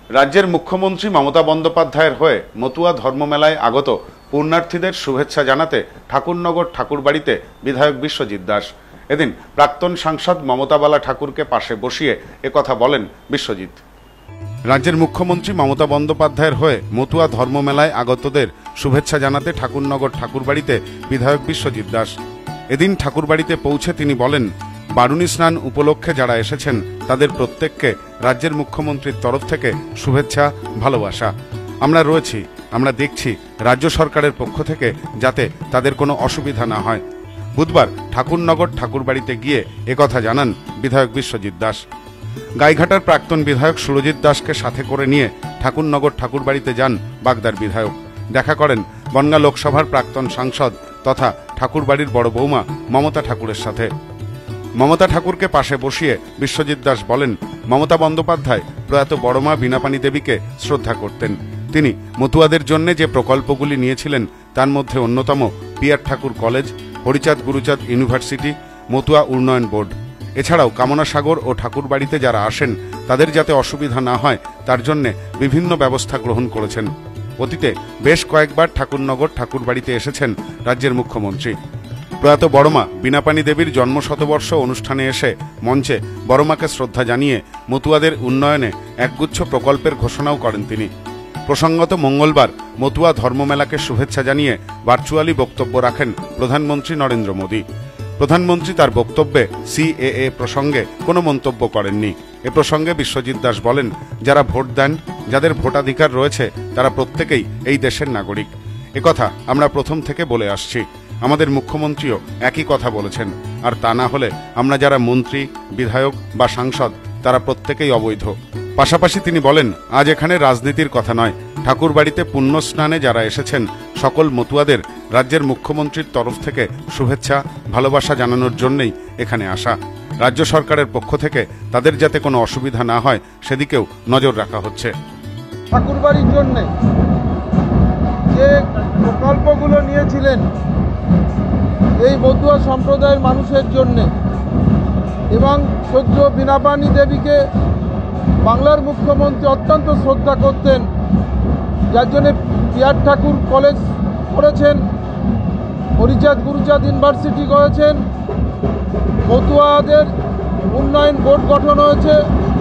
রাজ্যের মুখ্যমন্ত্রী মমতা বন্দ্যোপাধ্যায়ের হয়ে মতুয়া ধর্মমেলায় আগত পুণ্যার্থীদের শুভেচ্ছা জানাতে ঠাকুরনগর ঠাকুরবাড়িতে বিধায়ক বিশ্বজিৎ দাস। এদিন প্রাক্তন সাংসদ মমতাবালা ঠাকুরকে পাশে বসিয়ে একথা বলেন বিশ্বজিৎ। রাজ্যের মুখ্যমন্ত্রী মমতা বন্দ্যোপাধ্যায়ের হয়ে মতুয়া ধর্মমেলায় আগতদের শুভেচ্ছা জানাতে ঠাকুরনগর ঠাকুরবাড়িতে বিধায়ক বিশ্বজিৎ দাস। এদিন ঠাকুরবাড়িতে পৌঁছে তিনি বলেন, বারুণী স্নান উপলক্ষে যারা এসেছেন তাদের প্রত্যেককে রাজ্যের মুখ্যমন্ত্রীর তরফ থেকে শুভেচ্ছা, ভালোবাসা। আমরা রয়েছি, আমরা দেখছি রাজ্য সরকারের পক্ষ থেকে যাতে তাদের কোনো অসুবিধা না হয়। বুধবার ঠাকুরনগর ঠাকুরবাড়িতে গিয়ে একথা জানান বিধায়ক বিশ্বজিৎ দাস। গাইঘাটার প্রাক্তন বিধায়ক সুরজিৎ দাসকে সাথে করে নিয়ে ঠাকুরনগর ঠাকুরবাড়িতে যান বাগদার বিধায়ক। দেখা করেন বনগাঁ লোকসভার প্রাক্তন সাংসদ তথা ঠাকুরবাড়ির বড় বৌমা মমতা ঠাকুরের সাথে। মমতা ঠাকুরকে পাশে বসিয়ে বিশ্বজিৎ দাস বলেন, মমতা বন্দ্যোপাধ্যায় প্রয়াত বড়মা বীণাপানি দেবীকে শ্রদ্ধা করতেন। তিনি মতুয়াদের জন্য যে প্রকল্পগুলি নিয়েছিলেন তার মধ্যে অন্যতম পিয়ার ঠাকুর কলেজ, হরিচাঁদ গুরুচাঁদ ইউনিভার্সিটি, মতুয়া উন্নয়ন বোর্ড। এছাড়াও কামনা সাগর ও ঠাকুরবাড়িতে যারা আসেন তাদের যাতে অসুবিধা না হয় তার জন্য বিভিন্ন ব্যবস্থা গ্রহণ করেছেন। অতীতে বেশ কয়েকবার ঠাকুরনগর ঠাকুরবাড়িতে এসেছেন রাজ্যের মুখ্যমন্ত্রী। প্রয়াত বড়মা বীণাপানি দেবীর জন্মশতবর্ষ অনুষ্ঠানে এসে মঞ্চে বড়মাকে শ্রদ্ধা জানিয়ে মতুয়াদের উন্নয়নে একগুচ্ছ প্রকল্পের ঘোষণাও করেন তিনি। প্রসঙ্গত মঙ্গলবার মতুয়া ধর্মমেলাকে শুভেচ্ছা জানিয়ে ভার্চুয়ালি বক্তব্য রাখেন প্রধানমন্ত্রী নরেন্দ্র মোদী। প্রধানমন্ত্রী তার বক্তব্যে সিএএ প্রসঙ্গে কোনো মন্তব্য করেননি। এ প্রসঙ্গে বিশ্বজিৎ দাস বলেন, যারা ভোট দেন, যাদের ভোটাধিকার রয়েছে তারা প্রত্যেকেই এই দেশের নাগরিক। একথা আমরা প্রথম থেকে বলে আসছি। আমাদের মুখ্যমন্ত্রীও একই কথা বলেছেন। আর তা না হলে আমরা যারা মন্ত্রী, বিধায়ক বা সাংসদ তারা প্রত্যেকেই অবৈধ। পাশাপাশি তিনি বলেন, আজ এখানে রাজনীতির কথা নয়, ঠাকুরবাড়িতে পুণ্য স্নানে যারা এসেছেন সকল মতুয়াদের রাজ্যের মুখ্যমন্ত্রীর তরফ থেকে শুভেচ্ছা, ভালোবাসা জানানোর জন্যই এখানে আসা। রাজ্য সরকারের পক্ষ থেকে তাদের যাতে কোনো অসুবিধা না হয় সেদিকেও নজর রাখা হচ্ছে। ঠাকুরবাড়ির জন্য যে প্রকল্পগুলো নিয়েছিলেন এই মতুয়া সম্প্রদায়ের মানুষের জন্য, এবং সদ্য বীণাপানি দেবীকে বাংলার মুখ্যমন্ত্রী অত্যন্ত শ্রদ্ধা করতেন, যার জন্যে পিয়ার ঠাকুর কলেজ করেছেন, হরিচাঁদ গুরুচাঁদ ইউনিভার্সিটি করেছেন, মতুয়াদের উন্নয়ন বোর্ড গঠন হয়েছে।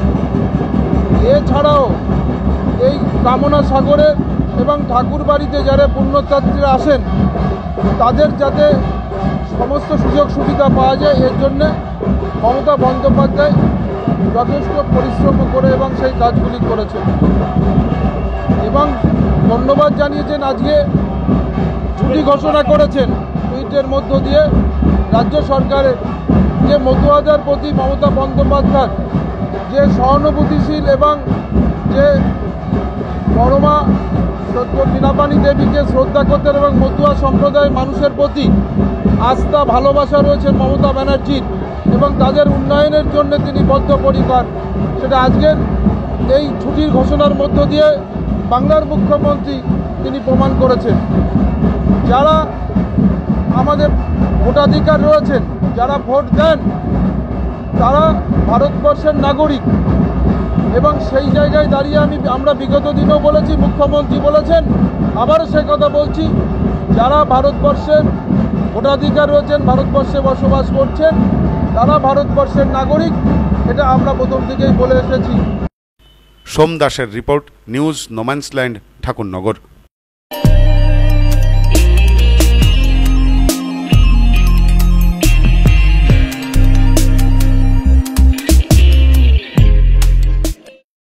এছাড়াও এই কামনা সাগরের এবং ঠাকুরবাড়িতে যারা পুণ্যযাত্রীরা আসেন তাদের যাতে সমস্ত সুযোগ সুবিধা পাওয়া যায় এর জন্যে মমতা বন্দ্যোপাধ্যায় যথেষ্ট পরিশ্রম করে এবং সেই কাজগুলি করেছেন। এবং ধন্যবাদ জানিয়েছেন, আজকে ছুটি ঘোষণা করেছেন টুইটের মধ্য দিয়ে রাজ্য সরকারের যে মতুয়াদের প্রতি মমতা বন্দ্যোপাধ্যায় যে সহানুভূতিশীল এবং যে বড়মা বীণাপানি দেবীকে শ্রদ্ধা করতেন এবং মতুয়া সম্প্রদায়ের মানুষের প্রতি আস্থা, ভালোবাসা রয়েছে মমতা ব্যানার্জির এবং তাদের উন্নয়নের জন্য তিনি বদ্ধপরিকর, সেটা আজকের এই ছুটির ঘোষণার মধ্য দিয়ে বাংলার মুখ্যমন্ত্রী তিনি প্রমাণ করেছেন। যারা আমাদের ভোটাধিকার রয়েছেন, যারা ভোট দেন তারা ভারতবর্ষের নাগরিক, এবং সেই জায়গায় দাঁড়িয়ে আমরা বিগত দিনেও বলেছি, মুখ্যমন্ত্রী বলেছেন, আবারও সে কথা বলছি, যারা ভারতবর্ষের ভোটাধিকার রয়েছেন, ভারতবর্ষে বসবাস করছেন, তারা ভারতবর্ষের নাগরিক। এটা আমরা প্রথম থেকেই বলে এসেছি। সোম দাসের রিপোর্ট, নিউজ নোম্যান্সল্যান্ড, ঠাকুরনগর।